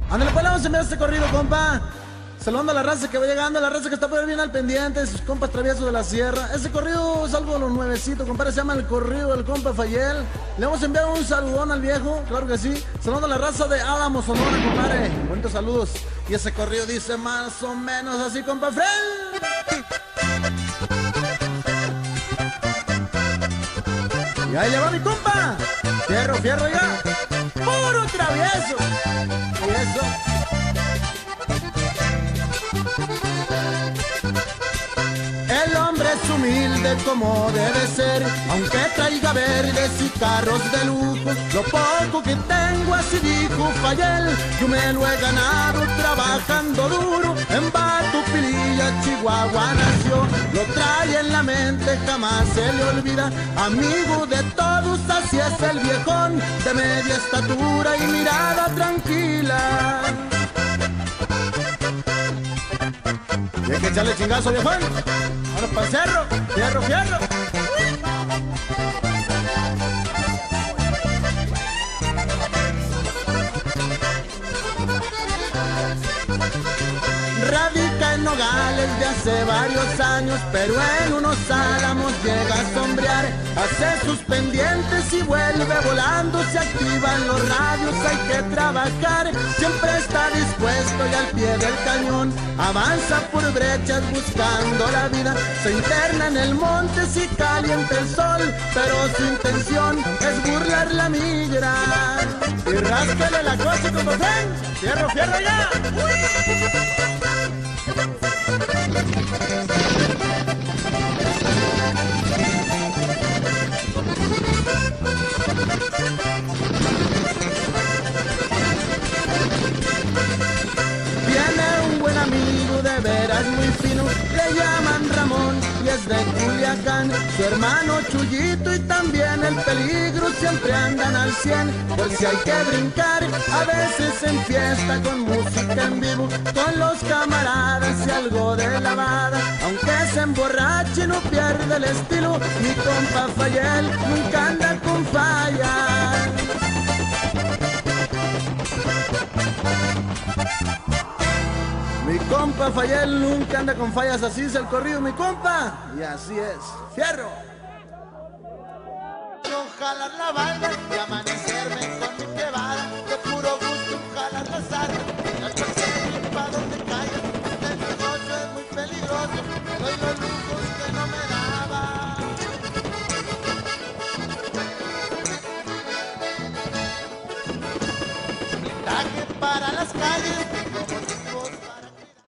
Ándale, pues vamos a enviar este corrido, compa. Saludando a la raza que va llegando, a la raza que está por ahí bien al pendiente, sus compas traviesos de la sierra. Este corrido es algo de los nuevecitos, compadre, se llama el corrido del compa Fayel. Le vamos a enviar un saludón al viejo, claro que sí. Saludando a la raza de Álamo, Sonora, compadre. Buenos saludos. Y ese corrido dice más o menos así, compa Fred. Y ahí le va mi compa. Fierro, fierro ya. Puro travieso. Y eso. El hombre es humilde como debe ser, aunque traiga verdes y carros de lujo. Lo poco que tengo, así dijo Fayel, yo me lo he ganado trabajando duro. En Batupililla, Chihuahua nació, lo trae en la mente, jamás se le olvida. Amigo de todos, así es el viejón, de media estatura y mirada tranquila. Y hay que echarle chingazo, viejón. Ahora para el cerro, fierro, fierro. Radica en Nogales de hace varios años, pero en unos álamos llega a sombrear. Hace sus pendientes y vuelve volando, se activan los radios, hay que trabajar. Siempre está dispuesto y al pie del cañón, avanza por brechas buscando la vida. Se interna en el monte si calienta el sol, pero su intención es burlar la migra. Y ráscale la cosa como ven, fierro, fierro ya. Viene un buen amigo de veras muy fino, le llaman Ramón y es de Culiacán. Su hermano Chuyito y también el Peligro siempre andan al 100, por si hay que brincar, a veces en fiesta con música en vivo, con los camaradas y algo de lavada. Aunque se emborrache no pierde el estilo, mi compa Fayel nunca anda con fallas. Mi compa Fayel nunca anda con fallas, así es el corrido, mi compa. Y así es, fierro. Jalar la banda y amanecerme con mi quebrada, de puro gusto jalar la zarra, al perseguir pa' donde caiga. Este negocio es muy peligroso, me doy los lujos que no me daba. Blindaje para la